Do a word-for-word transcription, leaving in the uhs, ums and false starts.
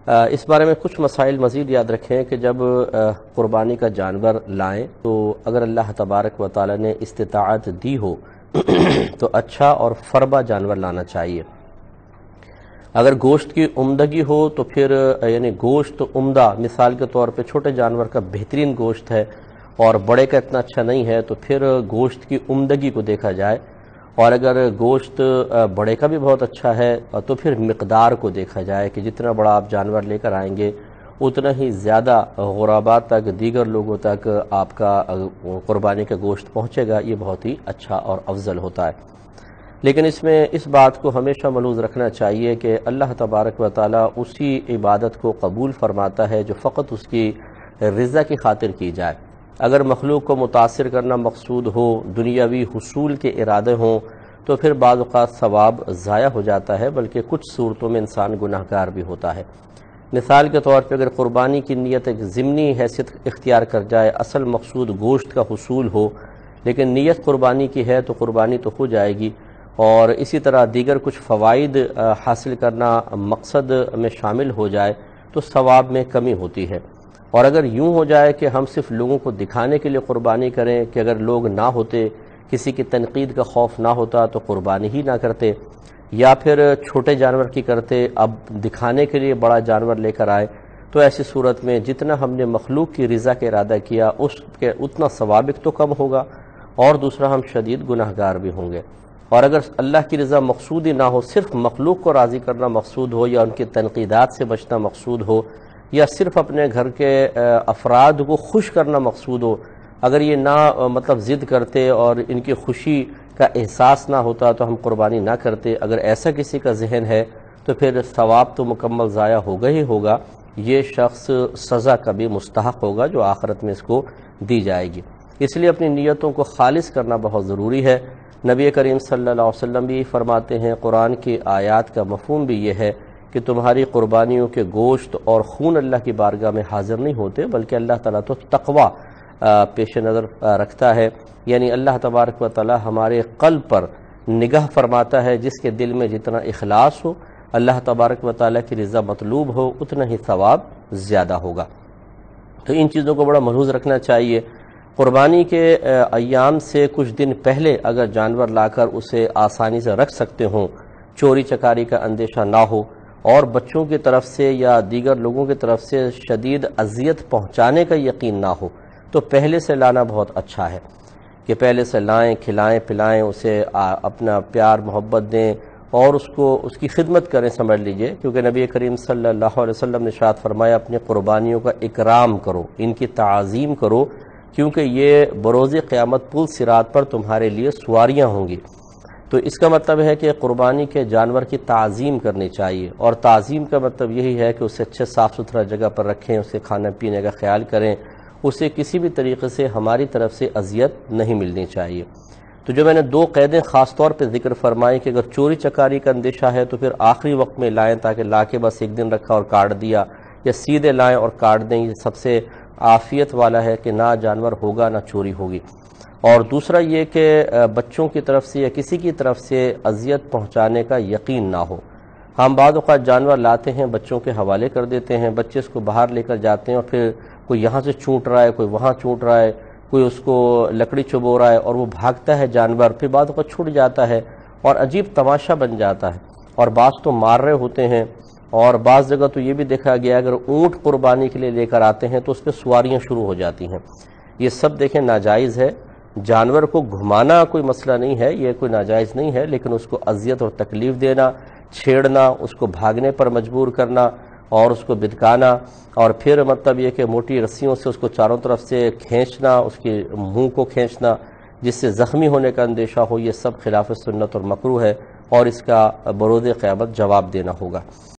اس بارے میں کچھ مسائل مزید یاد رکھیں کہ جب قربانی کا جانور لائیں تو اگر اللہ تبارک و تعالی نے استطاعت دی ہو تو اچھا اور فربا جانور لانا چاہیے۔ اگر گوشت کی عمدگی ہو تو پھر یعنی گوشت عمدہ، مثال کے طور پہ چھوٹے جانور کا بہترین گوشت ہے اور بڑے کا اتنا اچھا نہیں ہے تو پھر گوشت کی عمدگی کو دیکھا جائے، اور اگر گوشت بڑے کا بھی بہت اچھا ہے تو پھر مقدار کو دیکھا جائے کہ جتنا بڑا آپ جانور لے کر آئیں گے اتنا ہی زیادہ غرباء تک، دیگر لوگوں تک آپ کا قربانی کا گوشت پہنچے گا، یہ بہت ہی اچھا اور افضل ہوتا ہے۔ لیکن اس میں اس بات کو ہمیشہ ملحوظ رکھنا چاہیے کہ اللہ تبارک و تعالی اسی عبادت کو قبول فرماتا ہے جو فقط اس کی رضا کی خاطر کی جائے۔ اگر مخلوق کو متاثر کرنا مقصود ہو، دنیاوی حصول کے ارادے ہوں تو پھر بعض اوقات ثواب ضائع ہو جاتا ہے، بلکہ کچھ صورتوں میں انسان گناہ گار بھی ہوتا ہے۔ مثال کے طور پہ اگر قربانی کی نیت ایک ضمنی حیثیت اختیار کر جائے، اصل مقصود گوشت کا حصول ہو لیکن نیت قربانی کی ہے تو قربانی تو ہو جائے گی، اور اسی طرح دیگر کچھ فوائد حاصل کرنا مقصد میں شامل ہو جائے تو ثواب میں کمی ہوتی ہے۔ اور اگر یوں ہو جائے کہ ہم صرف لوگوں کو دکھانے کے لیے قربانی کریں کہ اگر لوگ نہ ہوتے، کسی کی تنقید کا خوف نہ ہوتا تو قربانی ہی نہ کرتے، یا پھر چھوٹے جانور کی کرتے اب دکھانے کے لیے بڑا جانور لے کر آئے، تو ایسی صورت میں جتنا ہم نے مخلوق کی رضا کا ارادہ کیا اس کے اتنا ثواب ایک تو کم ہوگا، اور دوسرا ہم شدید گناہ گار بھی ہوں گے۔ اور اگر اللہ کی رضا مقصود ہی نہ ہو، صرف مخلوق کو راضی کرنا مقصود ہو یا ان کی تنقیدات سے بچنا مقصود ہو یا صرف اپنے گھر کے افراد کو خوش کرنا مقصود ہو، اگر یہ نہ مطلب ضد کرتے اور ان کی خوشی کا احساس نہ ہوتا تو ہم قربانی نہ کرتے، اگر ایسا کسی کا ذہن ہے تو پھر ثواب تو مکمل ضائع ہوگا ہی ہوگا، یہ شخص سزا کا بھی مستحق ہوگا جو آخرت میں اس کو دی جائے گی۔ اس لیے اپنی نیتوں کو خالص کرنا بہت ضروری ہے۔ نبی کریم صلی اللہ علیہ وسلم بھی فرماتے ہیں، قرآن کی آیات کا مفہوم بھی یہ ہے کہ تمہاری قربانیوں کے گوشت اور خون اللہ کی بارگاہ میں حاضر نہیں ہوتے، بلکہ اللہ تعالیٰ تو تقوی پیش نظر رکھتا ہے، یعنی اللہ تبارک و تعالیٰ ہمارے قلب پر نگاہ فرماتا ہے، جس کے دل میں جتنا اخلاص ہو، اللہ تبارک و تعالیٰ کی رضا مطلوب ہو، اتنا ہی ثواب زیادہ ہوگا۔ تو ان چیزوں کو بڑا ملحوظ رکھنا چاہیے۔ قربانی کے ایام سے کچھ دن پہلے اگر جانور لا کر اسے آسانی سے رکھ سکتے ہوں، چوری چکاری کا اندیشہ نہ ہو اور بچوں کی طرف سے یا دیگر لوگوں کی طرف سے شدید اذیت پہنچانے کا یقین نہ ہو تو پہلے سے لانا بہت اچھا ہے کہ پہلے سے لائیں، کھلائیں پلائیں، اسے اپنا پیار محبت دیں اور اس کو اس کی خدمت کریں، سمجھ لیجئے، کیونکہ نبی کریم صلی اللہ علیہ وسلم نے ارشاد فرمایا اپنی قربانیوں کا اکرام کرو، ان کی تعظیم کرو، کیونکہ یہ بروز قیامت پل صراط پر تمہارے لیے سواریاں ہوں گی۔ تو اس کا مطلب ہے کہ قربانی کے جانور کی تعظیم کرنی چاہیے، اور تعظیم کا مطلب یہی ہے کہ اسے اچھے صاف ستھرا جگہ پر رکھیں، اسے کھانا پینے کا خیال کریں، اسے کسی بھی طریقے سے ہماری طرف سے اذیت نہیں ملنی چاہیے۔ تو جو میں نے دو قیدیں خاص طور پہ ذکر فرمائی کہ اگر چوری چکاری کا اندیشہ ہے تو پھر آخری وقت میں لائیں، تاکہ لا کے بس ایک دن رکھا اور کاٹ دیا، یا سیدھے لائیں اور کاٹ دیں، یہ سب سے عافیت والا ہے کہ نہ جانور ہوگا نہ چوری ہوگی۔ اور دوسرا یہ کہ بچوں کی طرف سے یا کسی کی طرف سے اذیت پہنچانے کا یقین نہ ہو۔ ہم بعض اوقات جانور لاتے ہیں، بچوں کے حوالے کر دیتے ہیں، بچے اس کو باہر لے کر جاتے ہیں اور پھر کوئی یہاں سے چونٹ رہا ہے، کوئی وہاں چونٹ رہا ہے، کوئی اس کو لکڑی چبو رہا ہے اور وہ بھاگتا ہے جانور، پھر بعض اوقات چھوٹ جاتا ہے اور عجیب تماشا بن جاتا ہے، اور بعض تو مار رہے ہوتے ہیں، اور بعض جگہ تو یہ بھی دیکھا گیا اگر اونٹ قربانی کے لیے لے کر آتے ہیں تو اس پہ سواریاں شروع ہو جاتی ہیں۔ یہ سب دیکھیں ناجائز ہے۔ جانور کو گھمانا کوئی مسئلہ نہیں ہے، یہ کوئی ناجائز نہیں ہے، لیکن اس کو اذیت اور تکلیف دینا، چھیڑنا، اس کو بھاگنے پر مجبور کرنا اور اس کو بدکانا، اور پھر مطلب یہ کہ موٹی رسیوں سے اس کو چاروں طرف سے کھینچنا، اس کے منہ کو کھینچنا جس سے زخمی ہونے کا اندیشہ ہو، یہ سب خلاف سنت اور مکروہ ہے، اور اس کا بروز قیامت جواب دینا ہوگا۔